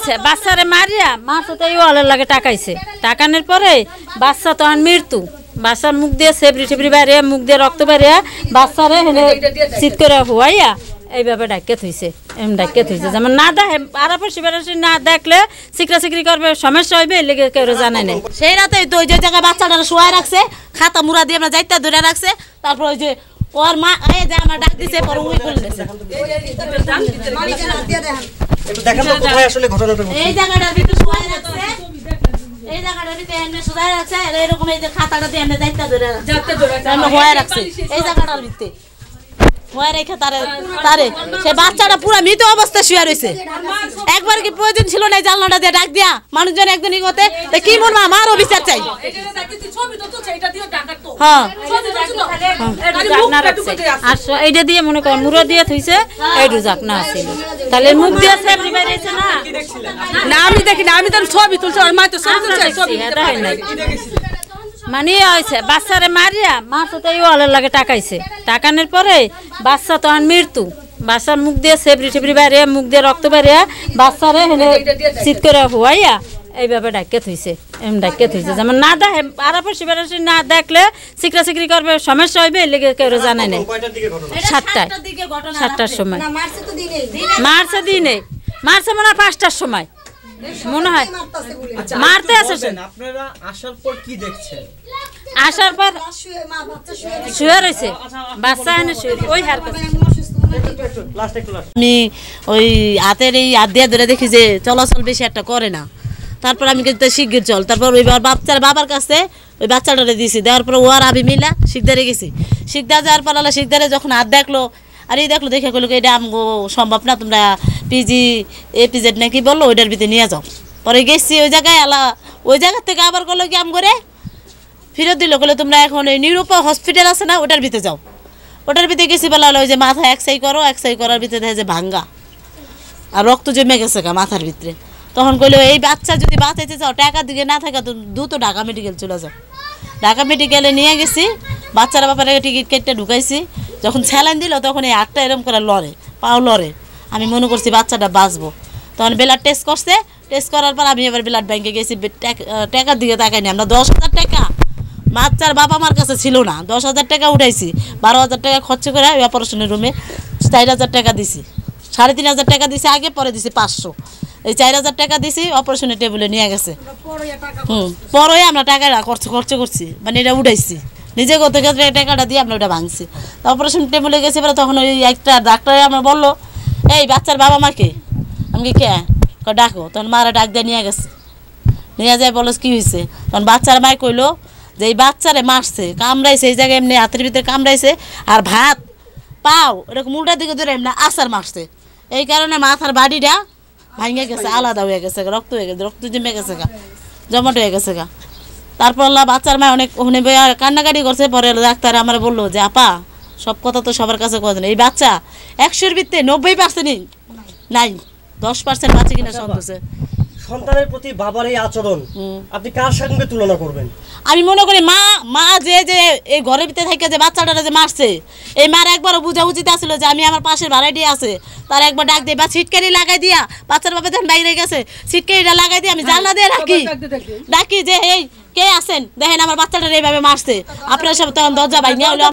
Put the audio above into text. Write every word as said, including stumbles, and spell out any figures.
হয়েছে বাচ্চারে মারিয়া মারছে তো এই ওয়ালের লাগে টাকাইছে টাকানোর পরে বাচ্চা তো আর মৃত্যু বাচ্চার মুখ দিয়ে সেবরি টেবরি বাইরে মুখ দিয়ে রক্ত বাইরে বাচ্চারে হেলে চিৎ করে হুয়াইয়া এইভাবে ডাকে থইছে এম ডাকে থইছে যেমন না দেখে আরাপাশি বেড়াশি না দেখলে চিকরা চিকরি করবে সমস্যা হইবে লেগে কেউ জানে না সেই রাতে তো ওই যে জায়গায় বাচ্চাটা শোয়া রাখছে খাতা মুড়া দিয়ে আমরা যাইতে ধরে রাখছে তারপর ওই যে ওর মা এই যে আমার ডাক দিছে পরে উই বলে দিছে একটু দেখেন তো কোথায় আসলে ঘটনাটা ঘটছে এই জায়গাটার ভিতরে শোয়া রাখছে এই জায়গাটার ভিতরে এমনি শোয়া রাখছে আর এরকম এই যে খাতাটা দিয়ে আমরা যাইতে ধরে রাখছে যাইতে ধরে আমরা হোয়া রাখছে এই জায়গাটার ভিতরে হোয়া রেখে তারে তারে সে বাচ্চাটা পুরো মৃত অবস্থায় শুয়ে রইছে একবার কি প্রয়োজন ছিল না জানলাটা দিয়ে ডাক দিয়া মানুষজন একজনই করতে তা কি বলবো আমারও বিচার চাই হ্যাঁ আর এইটা দিয়ে মনে কর মুড়ো দিয়ে থইছে এইটু যাক না ছিল তাহলে মুখ দিয়ে সেবরি বাইরেছে না না আমি দেখি না আমি তো ছবি তুলছি আর মা তো ছবি তুলছে ছবি মানে হয়েছে বাচ্চারে মারিয়া মারছে তো এই ওয়ালের লাগে টাকাইছে টাকানোর পরে বাচ্চা তো আর মৃত্যু বাচ্চার মুখ দিয়ে সেবরি টেবরি বাইরে মুখ দিয়ে রক্ত বাইরে বাচ্চারে হেলে চিৎ করে হুয়াইয়া এইভাবে ডাকে থইছে এম ডাকে থইছে যেমন না দেখে আরাপাশি বেড়াশি না দেখলে চিকরা চিকরি করবে সমস্যা হইবে লেগে কেউ জানে না সাতটায় সাতটার সময় মারছে দিনে মারছে মনে হয় পাঁচটার সময় মনে হয় মারতে আসে আপনারা আসার পর কি দেখছেন আসার পর শুয়ে রয়েছে বাচ্চা এনে শুয়ে ওই হার আমি ওই হাতের এই হাত দিয়ে ধরে দেখি যে চলাচল বেশি একটা করে না তারপর আমি কিন্তু শিগগির চল তারপর ওই বাচ্চার বাবার কাছে ওই বাচ্চাটারে দিয়েছি দেওয়ার পর ও আর আমি মিলা শিকদারে গেছি শিকদার যাওয়ার পর আল্লাহ শিকদারে যখন হাত দেখলো আর এই দেখলো দেখে কইলো এটা আমগো সম্ভব না তোমরা পিজি এপিজেড নাকি বললো ওইটার ভিতরে নিয়ে যাও পরে গেছি ওই জায়গায় আল্লাহ ওই জায়গার থেকে আবার করলো কি আম করে ফেরত দিল বলে তোমরা এখন ওই নিরূপা হসপিটাল আছে না ওটার ভিতরে যাও ওটার ভিতরে গেছি বলা হলো ওই যে মাথা একসাই করো একসাই করার ভিতরে দেখে যে ভাঙ্গা আর রক্ত জমে গেছে গা মাথার ভিতরে তখন কইলো এই বাচ্চা যদি বাঁচাইতে চাও টাকার দিকে না থাকে তো দ্রুত ঢাকা মেডিকেল চলে যাও ঢাকা মেডিকেলে নিয়ে গেছি বাচ্চারা ব্যাপারে টিকিট কেটে ঢুকাইছি যখন স্যালাইন দিল তখন এই হাতটা এরকম করে লড়ে পাও লড়ে আমি মনে করছি বাচ্চাটা বাঁচবো তখন ব্লাড টেস্ট করছে টেস্ট করার পর আমি এবার ব্লাড ব্যাংকে গেছি টাকার দিকে তাকাইনি আমরা দশ হাজার টাকা বাচ্চার বাবা মার কাছে ছিল না দশ হাজার টাকা উঠাইছি বারো হাজার টাকা খরচ করে ওই অপারেশনের রুমে চার হাজার টাকা দিছি সাড়ে তিন হাজার টাকা দিছি আগে পরে দিছি পাঁচশো এই চার হাজার টাকা দিছি অপারেশনের টেবিলে নিয়ে গেছে হুম পরে আমরা টাকা খরচ খরচ করছি মানে এটা উঠাইছি নিজে গত ক্ষেত্রে টাকাটা দিয়ে আমরা ওটা ভাঙছি অপারেশন টেবিলে গেছি এবার তখন ওই একটা ডাক্তার আমরা বললো এই বাচ্চার বাবা মাকে আমি কে ডাকো তখন মারা ডাক দিয়ে নিয়ে গেছে নিয়ে যায় বলো কী হয়েছে তখন বাচ্চার মায় কইলো যে এই বাচ্চারে মারছে কামড়াইছে এই জায়গায় এমনি হাতের ভিতরে কামড়াইছে আর ভাত পাও এরকম উল্টার দিকে ধরে এমনি আসার মারছে এই কারণে মাথার বাড়িটা ভাঙে গেছে আলাদা হয়ে গেছে রক্ত হয়ে গেছে রক্ত জমে গেছে গা জমাট হয়ে গেছে গা তারপর বাচ্চার মা অনেক ওখানে কান্নাকাটি করছে পরে ডাক্তার আমার বললো যে আপা সব কথা তো সবার কাছে কথা নেই এই বাচ্চা একশোর ভিত্তিতে নব্বই পার্সেন্টই নাই দশ পার্সেন্ট বাচ্চা কিনা সন্দেহ সন্তানের প্রতি বাবার এই আচরণ আপনি কার সঙ্গে তুলনা করবেন আমি মনে করি মা মা যে যে এই ঘরের ভিতরে থেকে যে বাচ্চাটা যে মারছে এই মার একবারও বোঝা উচিত আসছিল যে আমি আমার পাশের ভাড়াটি আছে তার একবার ডাক দিই বা ছিটকারি লাগাই দিয়া বাচ্চার বাবা যখন বাইরে গেছে ছিটকারিটা লাগাই দিয়ে আমি জানলা দিয়ে রাখি ডাকি যে এই কে আছেন দেখেন আমার বাচ্চাটা এইভাবে মারছে আপনার সব তখন দরজা ভাঙিয়া হলো